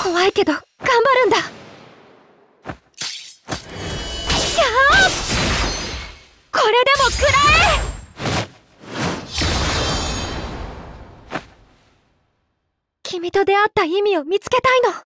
怖いけど頑張るんだ。ひゃあ、これでも食らえ。君と出会った意味を見つけたいの。